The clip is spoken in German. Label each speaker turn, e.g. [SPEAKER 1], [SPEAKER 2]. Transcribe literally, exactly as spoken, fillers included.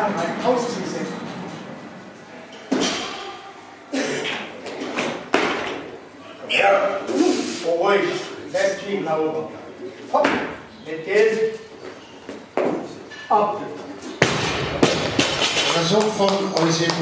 [SPEAKER 1] Beine rein, ausziehen. Ja. Ruhig. Lässt liegen nach oben. Hopp. Mit Geld. Ab.
[SPEAKER 2] Versuch von Eusebio.